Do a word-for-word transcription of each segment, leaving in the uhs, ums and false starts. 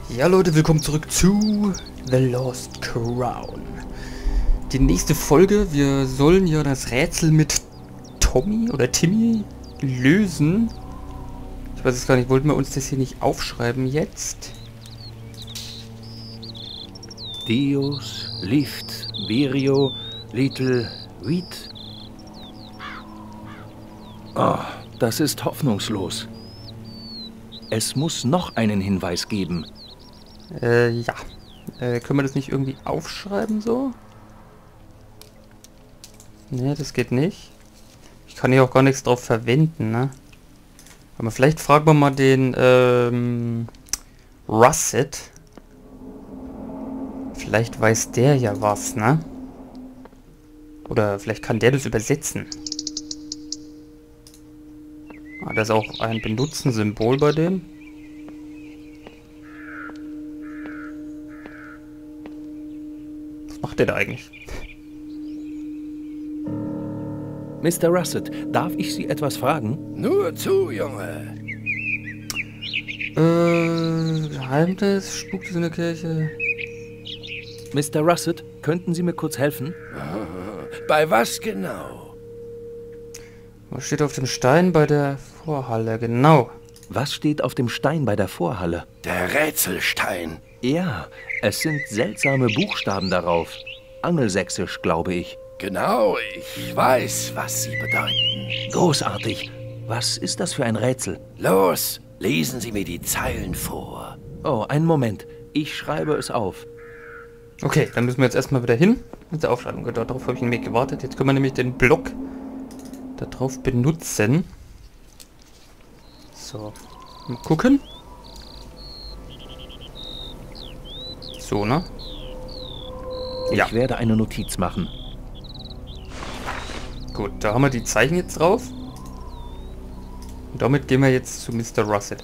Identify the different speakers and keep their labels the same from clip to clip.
Speaker 1: Ja Leute, willkommen zurück zu The Lost Crown. Die nächste Folge, wir sollen ja das Rätsel mit Tommy oder Timmy lösen. Ich weiß es gar nicht, wollten wir uns das hier nicht aufschreiben jetzt?
Speaker 2: Dios, Lift, Virio, Little, Wheat. Oh, das ist hoffnungslos. Es muss noch einen Hinweis geben.
Speaker 1: Äh, ja. Äh, können wir das nicht irgendwie aufschreiben so? Ne, das geht nicht. Ich kann hier auch gar nichts drauf verwenden, ne? Aber vielleicht fragen wir mal den, ähm, Russet. Vielleicht weiß der ja was, ne? Oder vielleicht kann der das übersetzen. Ah, da ist auch ein Benutzen-Symbol bei dem. Was macht der da eigentlich?
Speaker 2: Mister Russet, darf ich Sie etwas fragen?
Speaker 3: Nur zu, Junge.
Speaker 1: Äh, Geheimnis, spukt es in der Kirche.
Speaker 2: Mister Russet, könnten Sie mir kurz helfen?
Speaker 3: Bei was genau?
Speaker 1: Was steht auf dem Stein bei der Vorhalle? Genau.
Speaker 2: Was steht auf dem Stein bei der Vorhalle?
Speaker 3: Der Rätselstein.
Speaker 2: Ja, es sind seltsame Buchstaben darauf. Angelsächsisch, glaube ich.
Speaker 3: Genau, ich weiß, was sie bedeuten.
Speaker 2: Großartig. Was ist das für ein Rätsel?
Speaker 3: Los, lesen Sie mir die Zeilen vor.
Speaker 2: Oh, einen Moment. Ich schreibe es auf.
Speaker 1: Okay, dann müssen wir jetzt erstmal wieder hin mit der Aufschreibung. Darauf habe ich nämlich gewartet. Jetzt können wir nämlich den Block darauf benutzen. So, mal gucken. So, ne? Ja.
Speaker 2: Ich werde eine Notiz machen.
Speaker 1: Gut, da haben wir die Zeichen jetzt drauf. Und damit gehen wir jetzt zu Mister Russet.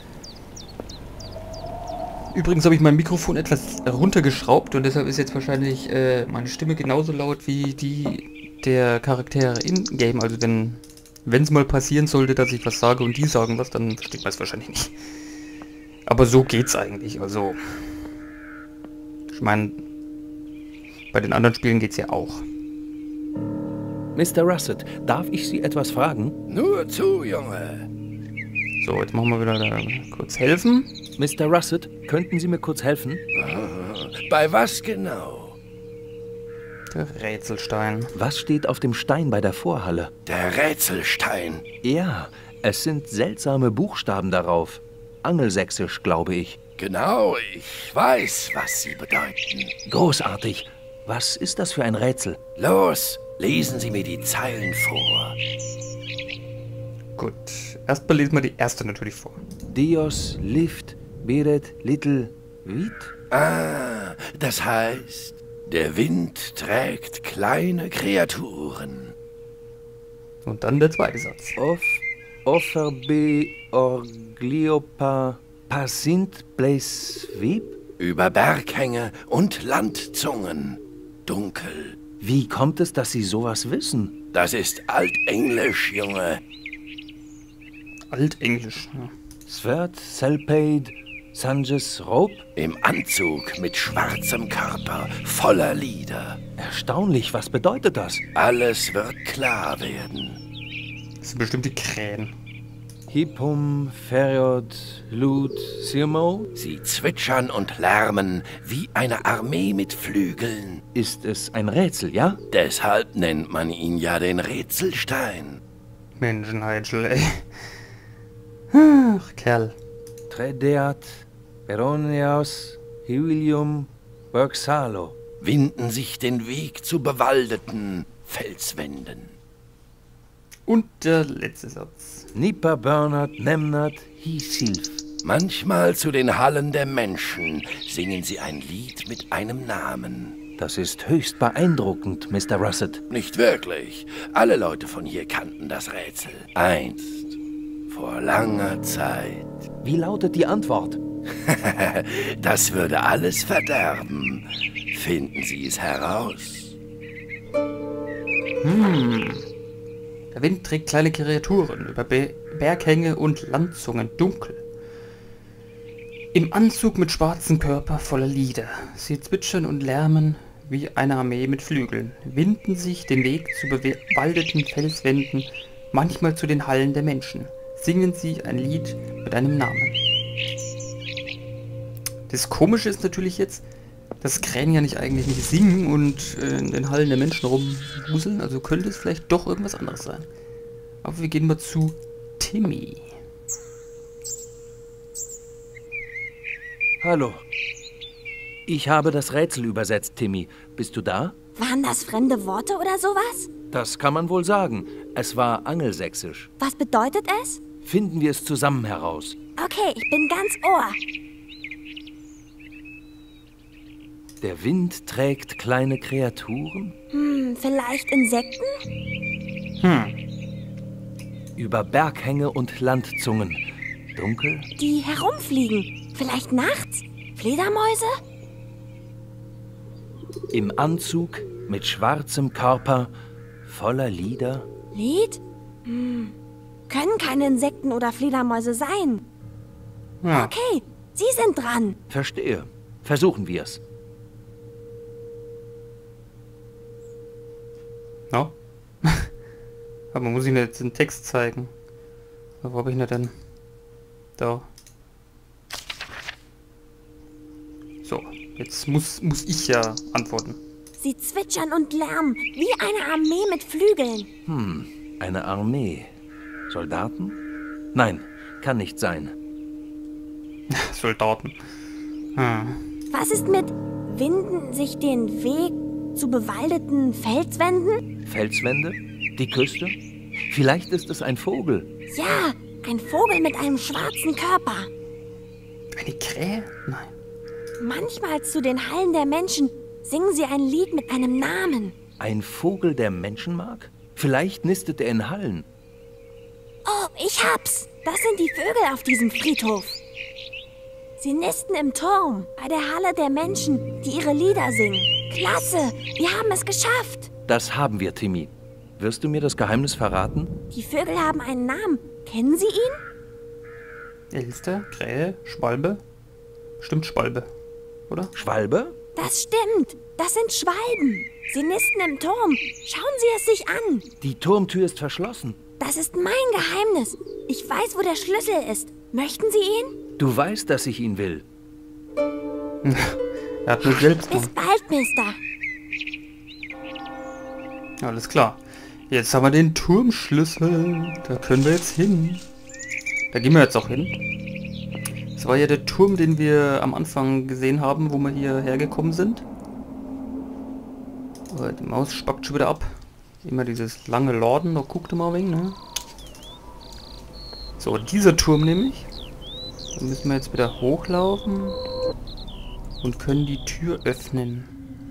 Speaker 1: Übrigens habe ich mein Mikrofon etwas runtergeschraubt und deshalb ist jetzt wahrscheinlich äh, meine Stimme genauso laut wie die der Charaktere im Game. Also wenn wenn es mal passieren sollte, dass ich was sage und die sagen was, dann versteht man es wahrscheinlich nicht. Aber so geht's eigentlich. Also ich meine, bei den anderen Spielen geht's ja auch.
Speaker 2: Mister Russet, darf ich Sie etwas fragen?
Speaker 3: Nur zu, Junge.
Speaker 1: So, jetzt machen wir wieder da kurz helfen.
Speaker 2: Mister Russet, könnten Sie mir kurz helfen?
Speaker 3: Bei was genau?
Speaker 1: Der Rätselstein.
Speaker 2: Was steht auf dem Stein bei der Vorhalle?
Speaker 3: Der Rätselstein.
Speaker 2: Ja, es sind seltsame Buchstaben darauf. Angelsächsisch, glaube ich.
Speaker 3: Genau, ich weiß, was sie bedeuten.
Speaker 2: Großartig. Was ist das für ein Rätsel?
Speaker 3: Los, lesen Sie mir die Zeilen vor.
Speaker 1: Gut, erstmal lesen wir die erste natürlich vor.
Speaker 2: Dios, Lift, Biret, Little, Wheat?
Speaker 3: Ah, das heißt, der Wind trägt kleine Kreaturen.
Speaker 1: Und dann der zweite Satz.
Speaker 2: Off, Offerbe, Orgliopa, Passint, Blaze, Weep?
Speaker 3: Über Berghänge und Landzungen. Dunkel.
Speaker 2: Wie kommt es, dass Sie sowas wissen?
Speaker 3: Das ist Altenglisch, Junge.
Speaker 1: Altenglisch. Ja.
Speaker 2: Svert, Selpaid, Sanjes, Rope?
Speaker 3: Im Anzug mit schwarzem Körper, voller Lieder.
Speaker 2: Erstaunlich, was bedeutet das?
Speaker 3: Alles wird klar werden.
Speaker 1: Das sind bestimmt die Krähen.
Speaker 2: Hippum, Feriod, Lut, Sirmo?
Speaker 3: Sie zwitschern und lärmen wie eine Armee mit Flügeln.
Speaker 2: Ist es ein Rätsel, ja?
Speaker 3: Deshalb nennt man ihn ja den Rätselstein.
Speaker 1: Menschenheitschel, ey. Ach, Kerl.
Speaker 2: Tredeat, Peroneos, Hivilium, Bergsalo.
Speaker 3: Winden sich den Weg zu bewaldeten Felswänden.
Speaker 1: Und der letzte Satz.
Speaker 2: Nipa, Bernard, Nemnat, Hisilf.
Speaker 3: Manchmal zu den Hallen der Menschen singen sie ein Lied mit einem Namen.
Speaker 2: Das ist höchst beeindruckend, Mister Russet.
Speaker 3: Nicht wirklich. Alle Leute von hier kannten das Rätsel. Einst. Vor langer Zeit.
Speaker 2: Wie lautet die Antwort?
Speaker 3: Das würde alles verderben. Finden Sie es heraus.
Speaker 1: Hm. Der Wind trägt kleine Kreaturen über Be Berghänge und Landzungen dunkel. Im Anzug mit schwarzem Körper voller Lieder. Sie zwitschern und lärmen wie eine Armee mit Flügeln, winden sich den Weg zu bewaldeten Felswänden, manchmal zu den Hallen der Menschen. Singen sie ein Lied mit einem Namen. Das Komische ist natürlich jetzt, dass Krähen ja nicht eigentlich nicht singen und äh, in den Hallen der Menschen rumwuseln, also könnte es vielleicht doch irgendwas anderes sein. Aber wir gehen mal zu Timmy.
Speaker 2: Hallo. Ich habe das Rätsel übersetzt, Timmy. Bist du da?
Speaker 4: Waren das fremde Worte oder sowas?
Speaker 2: Das kann man wohl sagen. Es war angelsächsisch.
Speaker 4: Was bedeutet es?
Speaker 2: Finden wir es zusammen heraus.
Speaker 4: Okay, ich bin ganz Ohr.
Speaker 2: Der Wind trägt kleine Kreaturen?
Speaker 4: Hm, vielleicht Insekten?
Speaker 1: Hm.
Speaker 2: Über Berghänge und Landzungen. Dunkel?
Speaker 4: Die herumfliegen. Vielleicht nachts? Fledermäuse?
Speaker 2: Im Anzug, mit schwarzem Körper, voller Lieder.
Speaker 4: Lied? Hm. Können keine Insekten oder Fledermäuse sein.
Speaker 1: Ja.
Speaker 4: Okay, Sie sind dran.
Speaker 2: Verstehe. Versuchen wir es.
Speaker 1: Ja. Aber muss ich mir jetzt den Text zeigen? Wo habe ich ihn denn? Da. So, jetzt muss, muss ich ja antworten.
Speaker 4: Sie zwitschern und lärmen, wie eine Armee mit Flügeln.
Speaker 2: Hm, eine Armee. Soldaten? Nein, kann nicht sein.
Speaker 1: Soldaten. Hm.
Speaker 4: Was ist mit winden sich den Weg zu bewaldeten Felswänden?
Speaker 2: Felswände? Die Küste? Vielleicht ist es ein Vogel.
Speaker 4: Ja, ein Vogel mit einem schwarzen Körper.
Speaker 1: Eine Krähe? Nein.
Speaker 4: Manchmal zu den Hallen der Menschen singen sie ein Lied mit einem Namen.
Speaker 2: Ein Vogel, der Menschen mag? Vielleicht nistet er in Hallen.
Speaker 4: Oh, ich hab's. Das sind die Vögel auf diesem Friedhof. Sie nisten im Turm, bei der Halle der Menschen, die ihre Lieder singen. Klasse, wir haben es geschafft.
Speaker 2: Das haben wir, Timmy. Wirst du mir das Geheimnis verraten?
Speaker 4: Die Vögel haben einen Namen. Kennen Sie ihn?
Speaker 1: Elster, Krähe, Schwalbe. Stimmt, Schwalbe, oder?
Speaker 2: Schwalbe?
Speaker 4: Das stimmt. Das sind Schwalben. Sie nisten im Turm. Schauen Sie es sich an.
Speaker 2: Die Turmtür ist verschlossen.
Speaker 4: Das ist mein Geheimnis. Ich weiß, wo der Schlüssel ist. Möchten Sie ihn?
Speaker 2: Du weißt, dass ich ihn will.
Speaker 1: Er hat nur selbst
Speaker 4: Bis
Speaker 1: noch.
Speaker 4: bald, Mister.
Speaker 1: Alles klar. Jetzt haben wir den Turmschlüssel. Da können wir jetzt hin. Da gehen wir jetzt auch hin. Das war ja der Turm, den wir am Anfang gesehen haben, wo wir hier hergekommen sind. Aber die Maus spackt schon wieder ab. Immer dieses lange Laden, da guckt mal wegen, ne? So, dieser Turm nämlich. Da müssen wir jetzt wieder hochlaufen und können die Tür öffnen.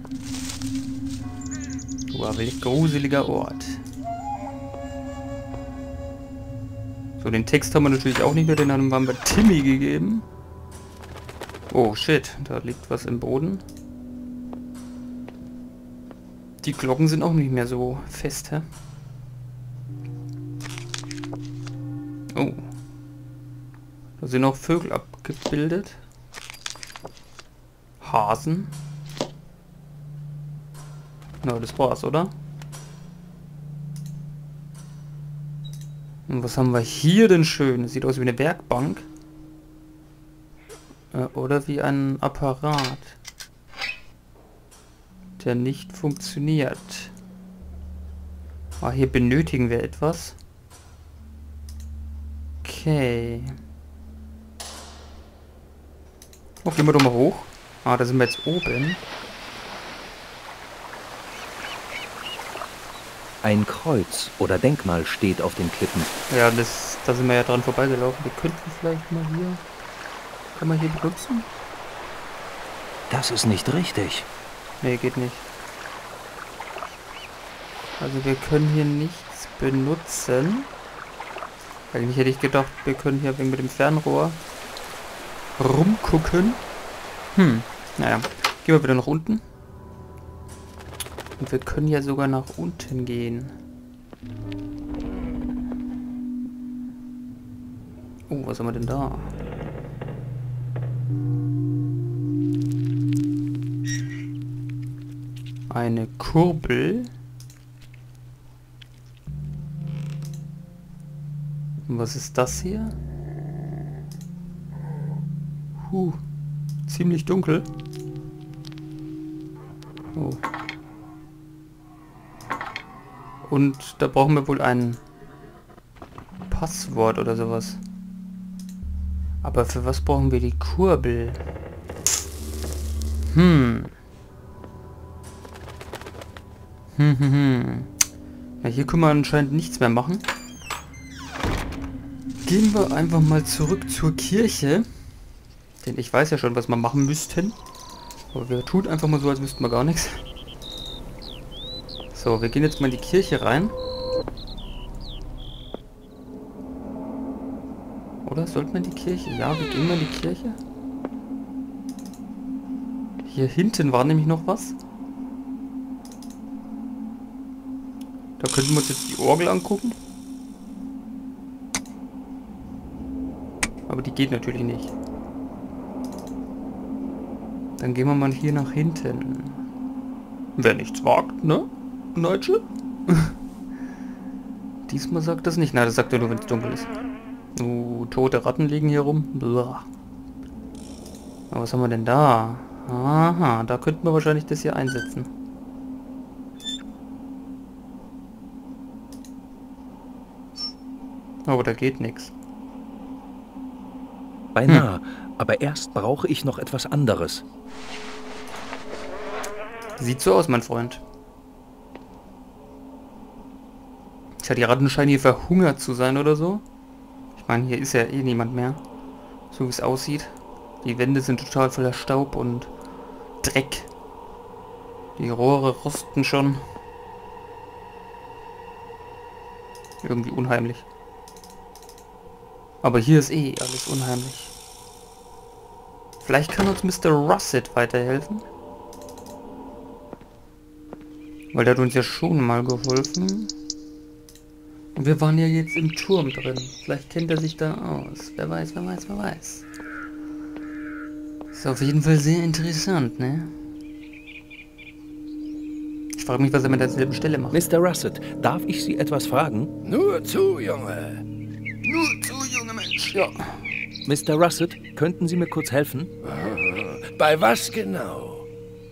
Speaker 1: Wow, welch gruseliger Ort. So, den Text haben wir natürlich auch nicht mehr, den haben wir Timmy gegeben. Oh, shit, da liegt was im Boden. Die Glocken sind auch nicht mehr so fest, hä? Oh. Da sind auch Vögel abgebildet. Hasen. Na, das war's, oder? Und was haben wir hier denn schön? Sieht aus wie eine Werkbank. Äh, oder wie ein Apparat, der nicht funktioniert. Ah, hier benötigen wir etwas. Okay. Oh, gehen wir doch mal hoch. Ah, da sind wir jetzt oben.
Speaker 2: Ein Kreuz oder Denkmal steht auf den Klippen.
Speaker 1: Ja, das, da sind wir ja dran vorbeigelaufen. Wir könnten vielleicht mal hier... Kann man hier benutzen?
Speaker 2: Das ist nicht richtig.
Speaker 1: Nee, geht nicht. Also wir können hier nichts benutzen. Eigentlich hätte ich gedacht, wir können hier wegen mit dem Fernrohr rumgucken. Hm, naja. Gehen wir wieder nach unten. Und wir können ja sogar nach unten gehen. Oh, was haben wir denn da? Eine Kurbel. Und was ist das hier? Huh, ziemlich dunkel. Oh. Und da brauchen wir wohl ein Passwort oder sowas. Aber für was brauchen wir die Kurbel? Hm. Hm, hm, hm. Ja, hier können wir anscheinend nichts mehr machen. Gehen wir einfach mal zurück zur Kirche. Denn ich weiß ja schon, was wir machen müssten. Aber wir tun einfach mal so, als wüssten wir gar nichts. So, wir gehen jetzt mal in die Kirche rein. Oder sollten wir in die Kirche? Ja, wir gehen mal in die Kirche. Hier hinten war nämlich noch was. Da könnten wir uns jetzt die Orgel angucken. Aber die geht natürlich nicht. Dann gehen wir mal hier nach hinten. Wer nichts wagt, ne? Deutsche? Diesmal sagt das nicht. Nein, das sagt er nur, wenn es dunkel ist. Uh, tote Ratten liegen hier rum. Blah. Aber was haben wir denn da? Aha, da könnten wir wahrscheinlich das hier einsetzen. Aber da geht nichts.
Speaker 2: Beinahe, hm. Aber erst brauche ich noch etwas anderes.
Speaker 1: Sieht so aus, mein Freund. Tja, die Ratten scheinen hier verhungert zu sein oder so. Ich meine, hier ist ja eh niemand mehr. So wie es aussieht. Die Wände sind total voller Staub und Dreck. Die Rohre rosten schon. Irgendwie unheimlich. Aber hier ist eh alles unheimlich. Vielleicht kann uns Mister Russet weiterhelfen. Weil der hat uns ja schon mal geholfen. Und wir waren ja jetzt im Turm drin. Vielleicht kennt er sich da aus. Wer weiß, wer weiß, wer weiß. Ist auf jeden Fall sehr interessant, ne? Ich frage mich, was er mit derselben Stelle macht.
Speaker 2: Mister Russet, darf ich Sie etwas fragen?
Speaker 3: Nur zu, Junge.
Speaker 1: Nur zu, junge Mensch. Ja.
Speaker 2: Mister Russet, könnten Sie mir kurz helfen?
Speaker 3: Bei was genau?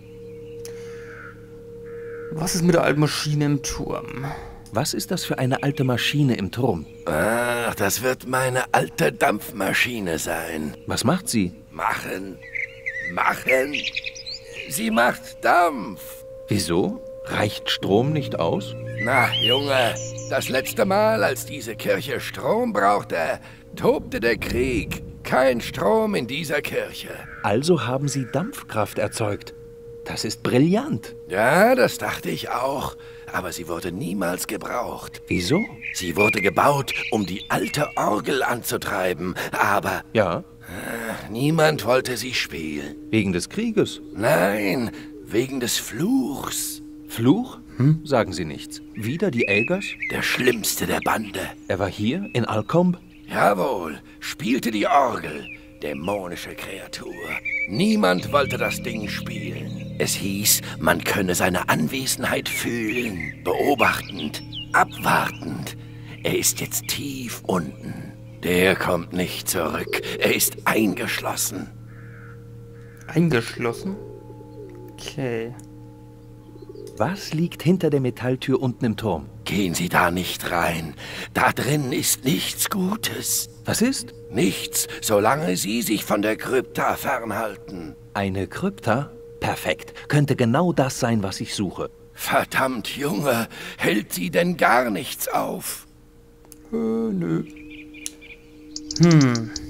Speaker 1: Was ist mit der alten Maschine im Turm?
Speaker 2: Was ist das für eine alte Maschine im Turm?
Speaker 3: Ach, das wird meine alte Dampfmaschine sein.
Speaker 2: Was macht sie?
Speaker 3: Machen. Machen. Sie macht Dampf.
Speaker 2: Wieso? Reicht Strom nicht aus?
Speaker 3: Na, Junge, das letzte Mal, als diese Kirche Strom brauchte, tobte der Krieg. Kein Strom in dieser Kirche.
Speaker 2: Also haben Sie Dampfkraft erzeugt. Das ist brillant.
Speaker 3: Ja, das dachte ich auch. Aber sie wurde niemals gebraucht.
Speaker 2: Wieso?
Speaker 3: Sie wurde gebaut, um die alte Orgel anzutreiben. Aber
Speaker 2: ja,
Speaker 3: äh, niemand wollte sie spielen.
Speaker 2: Wegen des Krieges?
Speaker 3: Nein, wegen des Fluchs.
Speaker 2: Fluch? Hm? Sagen Sie nichts. Wieder die Aegers?
Speaker 3: Der schlimmste der Bande.
Speaker 2: Er war hier, in Alcombe?
Speaker 3: Jawohl, spielte die Orgel. Dämonische Kreatur. Niemand wollte das Ding spielen. Es hieß, man könne seine Anwesenheit fühlen. Beobachtend, abwartend. Er ist jetzt tief unten. Der kommt nicht zurück. Er ist eingeschlossen.
Speaker 1: Eingeschlossen? Okay.
Speaker 2: Was liegt hinter der Metalltür unten im Turm?
Speaker 3: Gehen Sie da nicht rein. Da drin ist nichts Gutes.
Speaker 2: Was ist?
Speaker 3: Nichts, solange Sie sich von der Krypta fernhalten.
Speaker 2: Eine Krypta? Perfekt. Könnte genau das sein, was ich suche.
Speaker 3: Verdammt, Junge, hält Sie denn gar nichts auf?
Speaker 1: Äh, nö. Hm.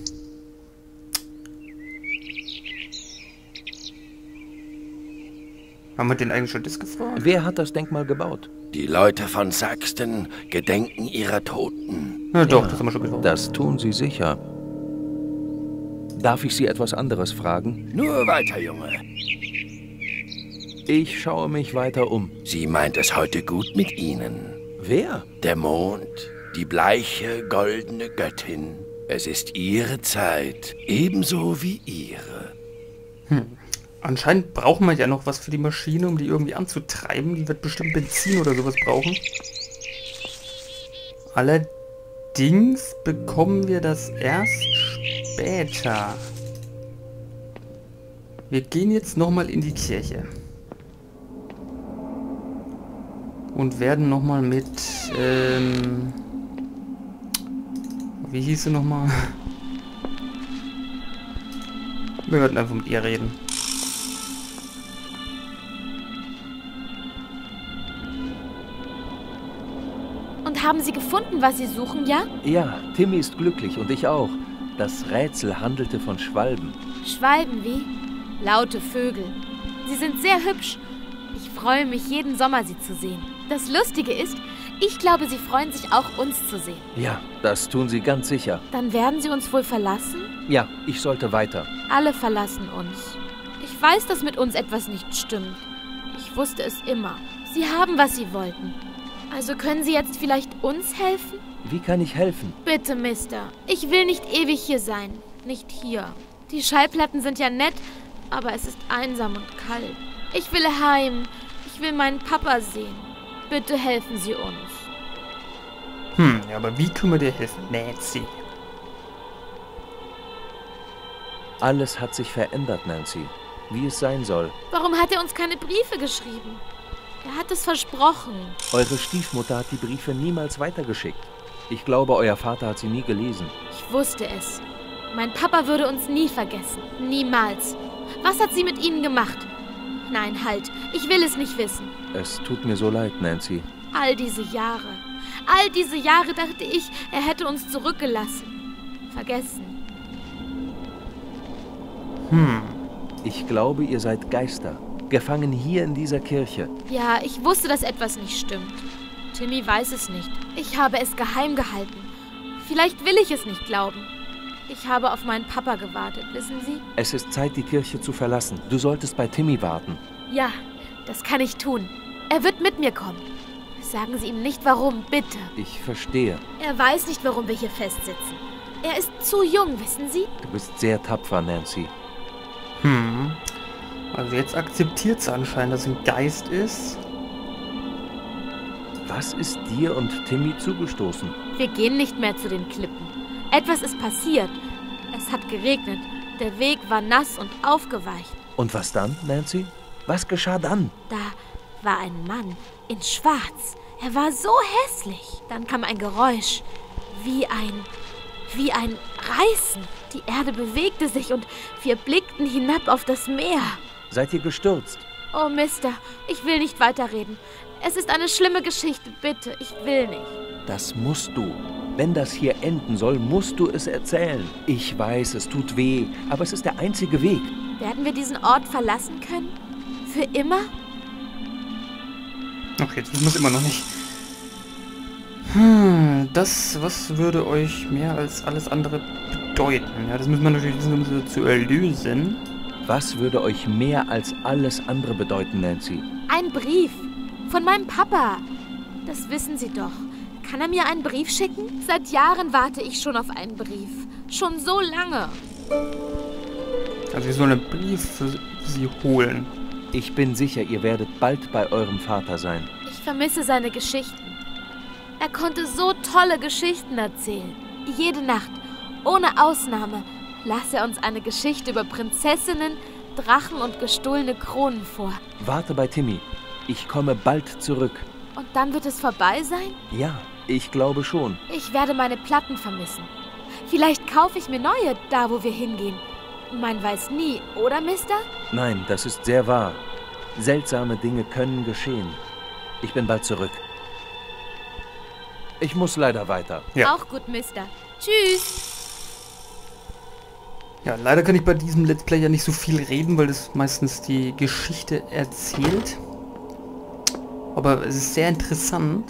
Speaker 1: Haben wir den eigentlich schon das gefragt?
Speaker 2: Wer hat das Denkmal gebaut?
Speaker 3: Die Leute von Saxton gedenken ihrer Toten.
Speaker 1: Ja, doch,
Speaker 2: Ja,
Speaker 1: das haben wir schon gefragt.
Speaker 2: Das tun Sie sicher. Darf ich Sie etwas anderes fragen?
Speaker 3: Nur weiter, Junge.
Speaker 2: Ich schaue mich weiter um.
Speaker 3: Sie meint es heute gut mit Ihnen.
Speaker 2: Wer?
Speaker 3: Der Mond, die bleiche, goldene Göttin. Es ist Ihre Zeit, ebenso wie Ihre.
Speaker 1: Hm. Anscheinend brauchen wir ja noch was für die Maschine, um die irgendwie anzutreiben. Die wird bestimmt Benzin oder sowas brauchen. Allerdings bekommen wir das erst später. Wir gehen jetzt nochmal in die Kirche. Und werden nochmal mit... Ähm, wie hieß sie nochmal? Wir werden einfach mit ihr reden.
Speaker 4: Und haben Sie gefunden, was Sie suchen, ja?
Speaker 2: Ja, Timmy ist glücklich und ich auch. Das Rätsel handelte von Schwalben.
Speaker 4: Schwalben wie? Laute Vögel. Sie sind sehr hübsch. Ich freue mich, jeden Sommer sie zu sehen. Das Lustige ist, ich glaube, sie freuen sich auch, uns zu sehen.
Speaker 2: Ja, das tun sie ganz sicher.
Speaker 4: Dann werden sie uns wohl verlassen?
Speaker 2: Ja, ich sollte weiter.
Speaker 4: Alle verlassen uns. Ich weiß, dass mit uns etwas nicht stimmt. Ich wusste es immer. Sie haben, was sie wollten. Also können Sie jetzt vielleicht uns helfen?
Speaker 2: Wie kann ich helfen?
Speaker 4: Bitte, Mister. Ich will nicht ewig hier sein. Nicht hier. Die Schallplatten sind ja nett, aber es ist einsam und kalt. Ich will heim. Ich will meinen Papa sehen. Bitte helfen Sie uns.
Speaker 1: Hm, ja, aber wie können wir dir helfen, Nancy?
Speaker 2: Alles hat sich verändert, Nancy. Wie es sein soll.
Speaker 4: Warum hat er uns keine Briefe geschrieben? Er hat es versprochen.
Speaker 2: Eure Stiefmutter hat die Briefe niemals weitergeschickt. Ich glaube, euer Vater hat sie nie gelesen.
Speaker 4: Ich wusste es. Mein Papa würde uns nie vergessen. Niemals. Was hat sie mit Ihnen gemacht? Nein, halt. Ich will es nicht wissen.
Speaker 2: Es tut mir so leid, Nancy.
Speaker 4: All diese Jahre. All diese Jahre dachte ich, er hätte uns zurückgelassen. Vergessen.
Speaker 1: Hm.
Speaker 2: Ich glaube, ihr seid Geister. Gefangen hier in dieser Kirche.
Speaker 4: Ja, ich wusste, dass etwas nicht stimmt. Timmy weiß es nicht. Ich habe es geheim gehalten. Vielleicht will ich es nicht glauben. Ich habe auf meinen Papa gewartet, wissen Sie?
Speaker 2: Es ist Zeit, die Kirche zu verlassen. Du solltest bei Timmy warten.
Speaker 4: Ja, das kann ich tun. Er wird mit mir kommen. Sagen Sie ihm nicht warum, bitte.
Speaker 2: Ich verstehe.
Speaker 4: Er weiß nicht, warum wir hier festsitzen. Er ist zu jung, wissen Sie?
Speaker 2: Du bist sehr tapfer, Nancy.
Speaker 1: Hm. Also jetzt akzeptiert sie anscheinend, dass sie ein Geist ist.
Speaker 2: Was ist dir und Timmy zugestoßen?
Speaker 4: Wir gehen nicht mehr zu den Klippen. Etwas ist passiert. Es hat geregnet. Der Weg war nass und aufgeweicht.
Speaker 2: Und was dann, Nancy? Was geschah dann?
Speaker 4: Da war ein Mann in Schwarz. Er war so hässlich. Dann kam ein Geräusch. Wie ein... wie ein Reißen. Die Erde bewegte sich und wir blickten hinab auf das Meer.
Speaker 2: Seid ihr gestürzt?
Speaker 4: Oh, Mister, ich will nicht weiterreden. Es ist eine schlimme Geschichte, bitte. Ich will nicht.
Speaker 2: Das musst du. Wenn das hier enden soll, musst du es erzählen. Ich weiß, es tut weh, aber es ist der einzige Weg.
Speaker 4: Werden wir diesen Ort verlassen können? Für immer?
Speaker 1: Ach, jetzt wissen wir es immer noch nicht. Hm, das, was würde euch mehr als alles andere bedeuten? Ja, das müssen wir natürlich wissen, um sie zu erlösen.
Speaker 2: Was würde euch mehr als alles andere bedeuten, Nancy?
Speaker 4: Ein Brief. Von meinem Papa. Das wissen Sie doch. Kann er mir einen Brief schicken? Seit Jahren warte ich schon auf einen Brief. Schon so lange.
Speaker 1: Also wir sollen einen Brief für sie holen.
Speaker 2: Ich bin sicher, ihr werdet bald bei eurem Vater sein.
Speaker 4: Ich vermisse seine Geschichten. Er konnte so tolle Geschichten erzählen. Jede Nacht, ohne Ausnahme, las er uns eine Geschichte über Prinzessinnen, Drachen und gestohlene Kronen vor.
Speaker 2: Warte bei Timmy. Ich komme bald zurück.
Speaker 4: Und dann wird es vorbei sein?
Speaker 2: Ja, ich glaube schon.
Speaker 4: Ich werde meine Platten vermissen. Vielleicht kaufe ich mir neue, da wo wir hingehen. Man weiß nie, oder, Mister?
Speaker 2: Nein, das ist sehr wahr. Seltsame Dinge können geschehen. Ich bin bald zurück. Ich muss leider weiter.
Speaker 1: Ja.
Speaker 4: Auch gut, Mister. Tschüss.
Speaker 1: Ja, leider kann ich bei diesem Let's Play ja nicht so viel reden, weil das meistens die Geschichte erzählt. Aber es ist sehr interessant.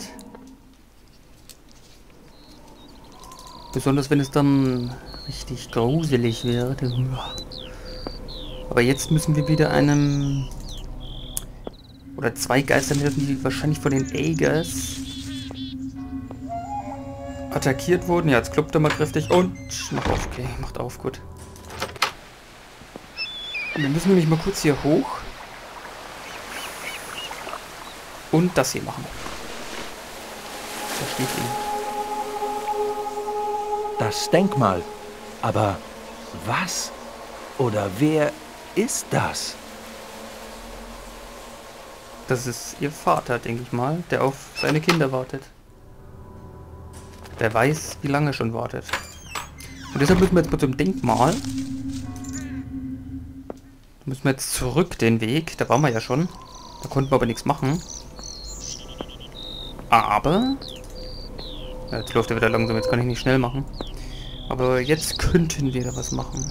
Speaker 1: Besonders wenn es dann richtig gruselig wird. Aber jetzt müssen wir wieder einem... oder zwei Geistern helfen, die wahrscheinlich von den Aegers attackiert wurden. Ja, jetzt klopft er mal kräftig und... Macht auf, okay, macht auf, gut. Wir müssen nämlich mal kurz hier hoch. Und das hier machen. Da steht ihn.
Speaker 2: Das Denkmal. Aber was oder wer ist das?
Speaker 1: Das ist ihr Vater, denke ich mal, der auf seine Kinder wartet. Wer weiß, wie lange schon wartet. Und deshalb müssen wir jetzt mal zum Denkmal. Da müssen wir jetzt zurück den Weg. Da waren wir ja schon. Da konnten wir aber nichts machen. Aber... Ja, jetzt läuft er wieder langsam, jetzt kann ich nicht schnell machen. Aber jetzt könnten wir da was machen.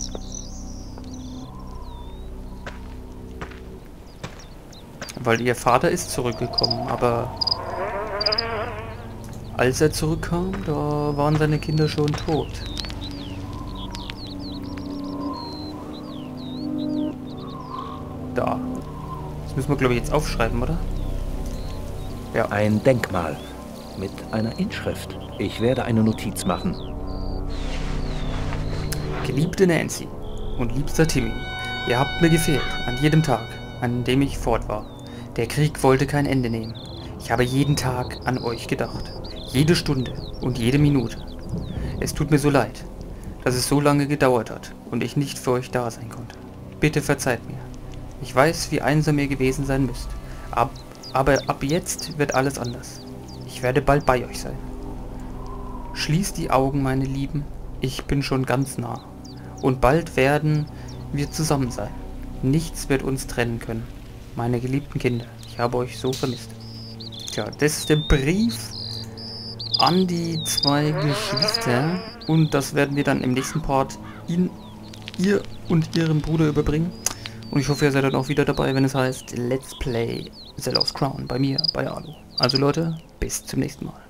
Speaker 1: Weil ihr Vater ist zurückgekommen, aber... Als er zurückkam, da waren seine Kinder schon tot. Da. Das müssen wir, glaube ich, jetzt aufschreiben, oder? Ja.
Speaker 2: Ein Denkmal mit einer Inschrift. Ich werde eine Notiz machen.
Speaker 1: Geliebte Nancy und liebster Timmy, ihr habt mir gefehlt, an jedem Tag, an dem ich fort war. Der Krieg wollte kein Ende nehmen. Ich habe jeden Tag an euch gedacht. Jede Stunde und jede Minute. Es tut mir so leid, dass es so lange gedauert hat und ich nicht für euch da sein konnte. Bitte verzeiht mir. Ich weiß, wie einsam ihr gewesen sein müsst. Ab, aber ab jetzt wird alles anders. Ich werde bald bei euch sein. Schließt die Augen, meine Lieben. Ich bin schon ganz nah. Und bald werden wir zusammen sein. Nichts wird uns trennen können. Meine geliebten Kinder, ich habe euch so vermisst. Tja, das ist der Brief an die zwei Geschwister. Und das werden wir dann im nächsten Part ihn, ihr und ihren Bruder überbringen. Und ich hoffe, ihr seid dann auch wieder dabei, wenn es heißt Let's Play The Lost Crown bei mir, bei Alu. Also Leute, bis zum nächsten Mal.